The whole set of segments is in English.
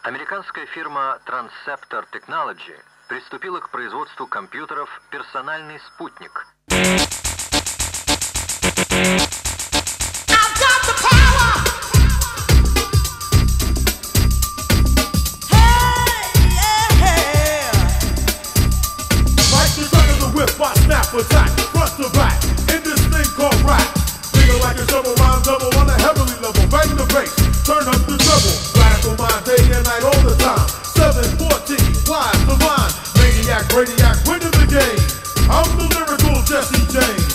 Американская фирма Transceptor Technology приступила к производству компьютеров «Персональный спутник». Attack, front to back, in this thing called rap. Figure like a double rhyme double on a heavily level. Bang the bass, turn up the treble. Radical mind day and night all the time. 714, wise, divine, maniac, radiac, winning the game. I'm the lyrical Jesse James.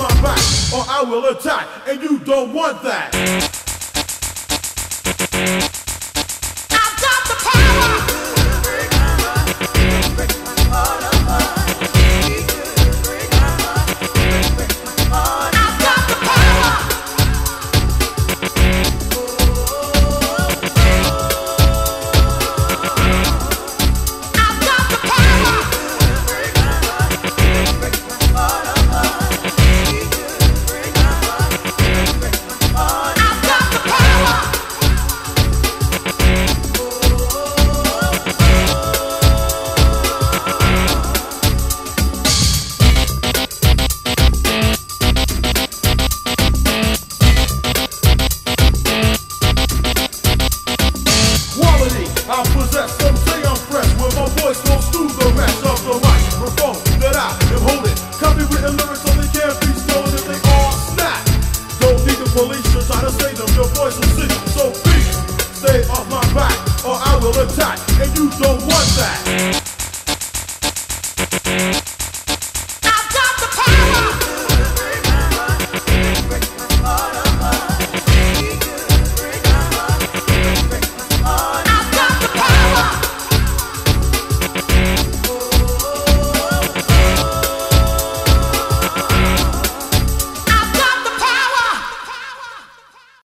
I will attack, and you don't want that.